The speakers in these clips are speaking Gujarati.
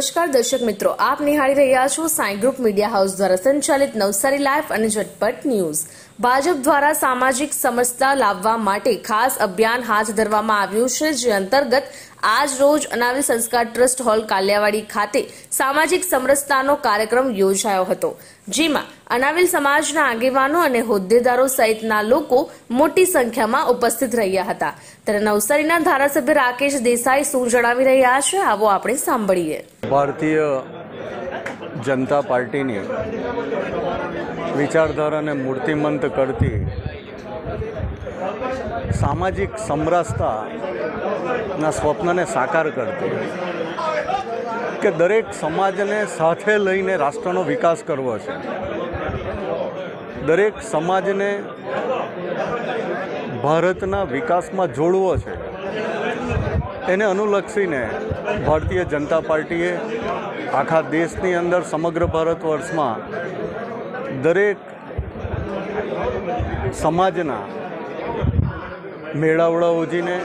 નમસ્કાર દર્શક મિત્રો, આપ નિહાળી રહ્યા છો સાઈ ગ્રુપ મીડિયા હાઉસ દ્વારા સંચાલિત નવસારી લાઈવ અને ઝટપટ ન્યૂઝ। ભાજપ દ્વારા સામાજિક સમરસતા લાવવા માટે ખાસ અભિયાન હાથ ધરવામાં આવ્યું છે, જે અંતર્ગત આજ રોજ અનાવિલ સંસ્કાર ટ્રસ્ટ હોલ કાલિયાવાડી ખાતે સામાજિક સમરસતાનો કાર્યક્રમ યોજાયો હતો, જેમાં અનાવિલ સમાજના આગેવાનો અને હોદ્દેદારો સહિતના લોકો મોટી સંખ્યામાં ઉપસ્થિત રહ્યા હતા। ત્યારે નવસારીના ધારાસભ્ય રાકેશ દેસાઈ શું જણાવી રહ્યા છે, આવો આપણે સાંભળીએ। ભારતીય જનતા પાર્ટીની વિચારધારાને મૂર્તિમંત કરતી સામાજિક સમરસતાના સ્વપ્નને સાકાર કરતી કે દરેક સમાજને સાથે લઈને રાષ્ટ્રનો વિકાસ કરવો છે, દરેક સમાજને ભારતના વિકાસમાં જોડવો છે, એને અનુલક્ષીને ભારતીય જનતા પાર્ટીએ આખા દેશની અંદર સમગ્ર ભારત વર્ષમાં દરેક સમાજના મેળાવડા યોજીને,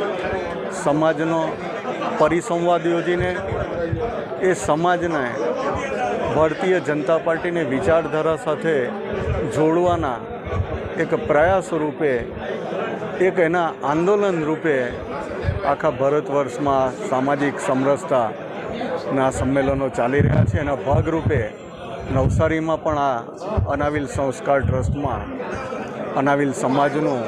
સમાજનો પરિસંવાદ યોજીને એ સમાજને ભારતીય જનતા પાર્ટીની વિચારધારા સાથે જોડવાના એક પ્રયાસ રૂપે, એક એના આંદોલન રૂપે આખા ભારત વર્ષમાં સામાજિક સમરસતાના સંમેલનો ચાલી રહ્યા છે। એના ભાગરૂપે નવસારીમાં પણ આ અનાવિલ સંસ્કાર ટ્રસ્ટમાં અનાવિલ સમાજનું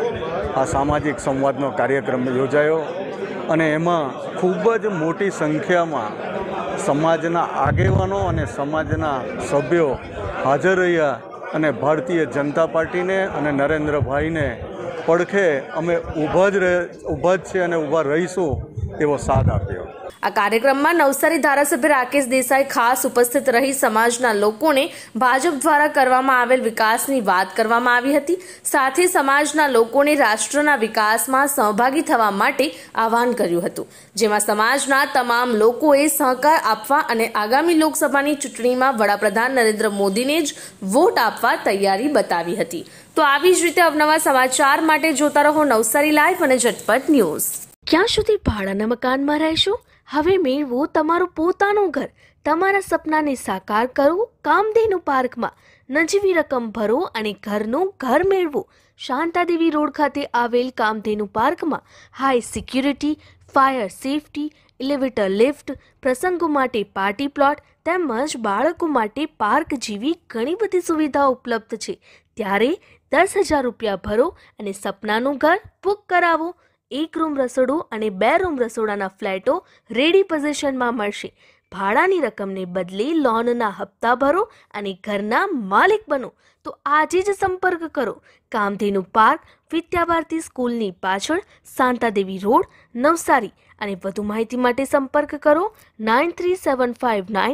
આ સામાજિક સંવાદનો કાર્યક્રમ યોજાયો અને એમાં ખૂબ જ મોટી સંખ્યામાં સમાજના આગેવાનો અને સમાજના સભ્યો હાજર રહ્યા અને ભારતીય જનતા પાર્ટીને અને નરેન્દ્રભાઈને પડખે અમે ઊભા જ છીએ અને ઊભા રહીશું એવો સાથ આપ્યો। આ કાર્યક્રમમાં નવસારી ધારાસભ્ય રાકેશ દેસાઈ ખાસ ઉપસ્થિત રહી સમાજના લોકોને ભાજપ દ્વારા કરવામાં આવેલ વિકાસની વાત કરવામાં આવી હતી। સાથે સમાજના લોકોને રાષ્ટ્રના વિકાસમાં સહભાગી થવા માટે આહવાન કર્યું હતું, જેમાં સમાજના તમામ લોકોએ સહકાર આપવા અને આગામી લોકસભાની ચૂંટણીમાં વડાપ્રધાન નરેન્દ્ર મોદીને જ વોટ આપવા તૈયારી બતાવી હતી। તો આવી જ રીતે અવનવા સમાચાર માટે જોતા રહો નવસારી લાઈવ અને ઝટપટ ન્યૂઝ। ક્યાં સુધી ભાડાના મકાનમાં રહેશો? હવે મેળવો તમારું પોતાનું ઘર। તમારા સપનાને સાકાર કરો કામધેનુ પાર્કમાં। નજીવી રકમ ભરો અને ઘરનું ઘર મેળવો। શાંતાદેવી રોડ ખાતે આવેલ કામધેનુ પાર્કમાં high security, fire safety, elevator lift, પ્રસંગો માટે પાર્ટી પ્લોટ તેમજ બાળકો માટે પાર્ક જેવી ઘણી બધી સુવિધાઓ ઉપલબ્ધ છે। ત્યારે 10,000 રૂપિયા ભરો અને સપનાનું ઘર બુક કરાવો। 1 રૂમ રસોડું અને 2 રૂમ રસોડાના ફ્લેટો રેડી પોઝિશનમાં મળશે। ભાડાની રકમને બદલે લોનના હપ્તા ભરો અને ઘરના માલિક બનો। તો આજે જ સંપર્ક કરો કામધેનુ પાર્ક, વિદ્યાભારતી સ્કૂલની પાછળ, શાંતાદેવી રોડ, નવસારી। અને વધુ માહિતી માટે સંપર્ક કરો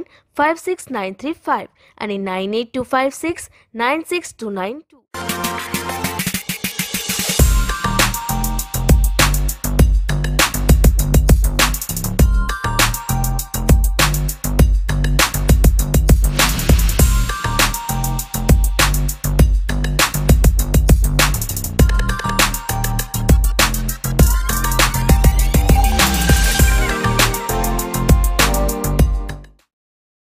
9375956935 અને 9825696292।